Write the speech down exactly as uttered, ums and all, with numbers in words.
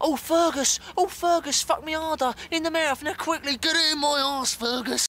Oh, Fergus! Oh, Fergus, fuck me harder! In the mouth! Now quickly, get it in my arse, Fergus!